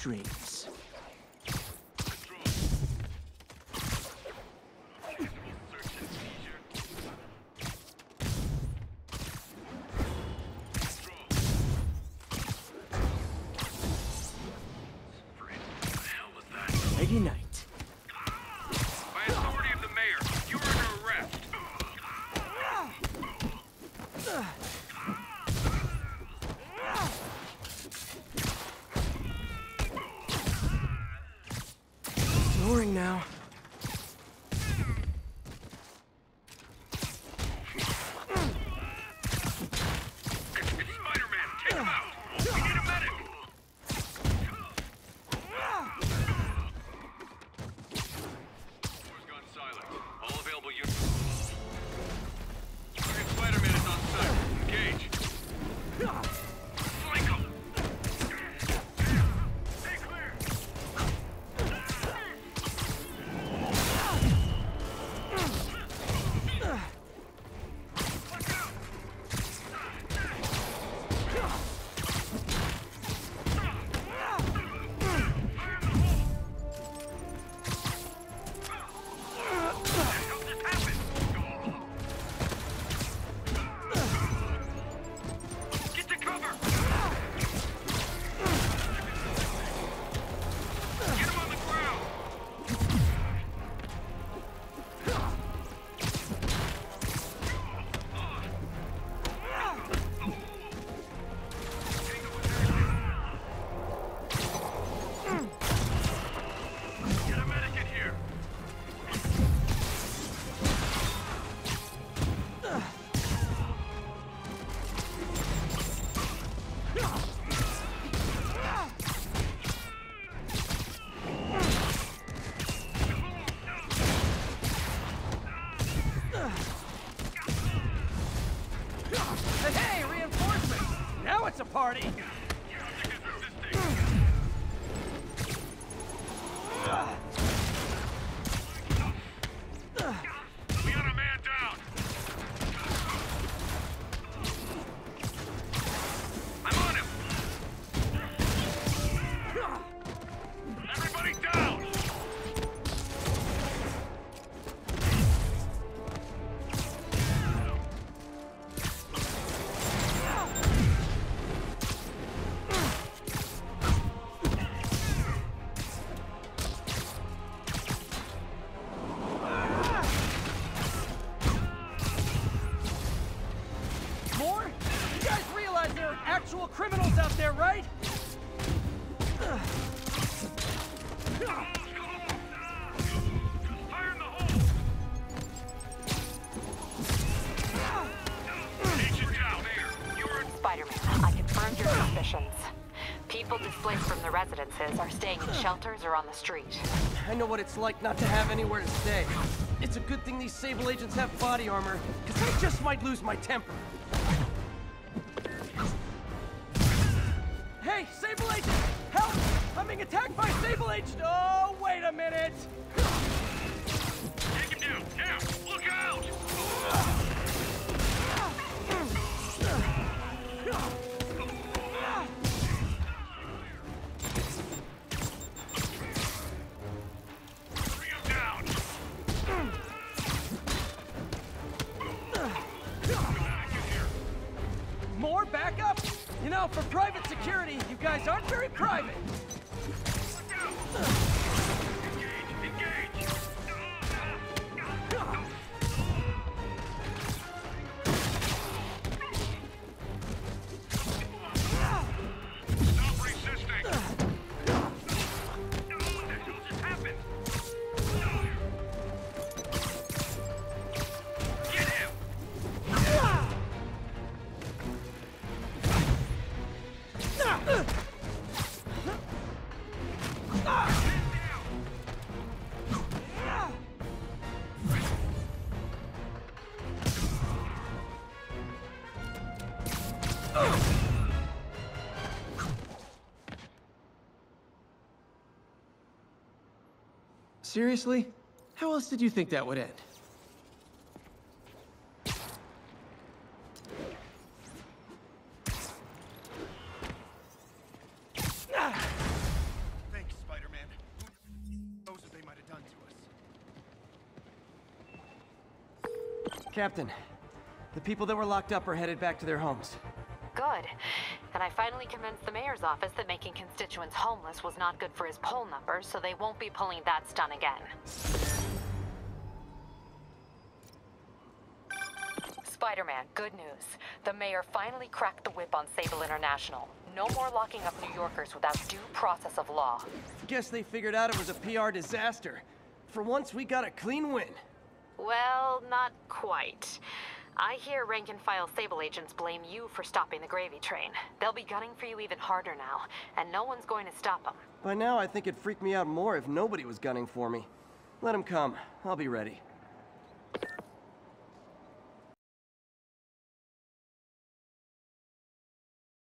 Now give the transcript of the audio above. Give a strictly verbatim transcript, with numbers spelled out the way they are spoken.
dreams. Nighty night. By authority of the mayor, you are under arrest. Snoring now. Spider-Man, take him out! We need a medic! Doors gone silent. All available units. Target Spider-Man is on site. Engage. Flank him! Stay clear! Watch out! Get to cover! Get him on the ground! Get a medic in here! Hey, reinforcements! Now it's a party! We got a man down! I'm on him! Everybody down! More? You guys realize there are actual criminals out there, right? Fire in the hole! Agent down here! You're in... Spider-Man, I confirmed your suspicions. People displaced from the residences are staying in shelters or on the street. I know what it's like not to have anywhere to stay. It's a good thing these Sable agents have body armor, because I just might lose my temper. Hey, Sable agent! Help! I'm being attacked by Sable agent! Oh, wait a minute! Take him down! Now! Look out! Bring him down! More backup? You know, for private security, you guys aren't very private. Look out! Engage! Engage! Stop resisting! What the hell just happened? Get him! Seriously? How else did you think that would end? Captain, the people that were locked up are headed back to their homes. Good. And I finally convinced the mayor's office that making constituents homeless was not good for his poll numbers, so they won't be pulling that stunt again. Spider-Man, good news. The mayor finally cracked the whip on Sable International. No more locking up New Yorkers without due process of law. Guess they figured out it was a P R disaster. For once, we got a clean win. Well, not quite. I hear rank-and-file Sable agents blame you for stopping the gravy train. They'll be gunning for you even harder now, and no one's going to stop them. By now, I think it'd freak me out more if nobody was gunning for me. Let them come. I'll be ready.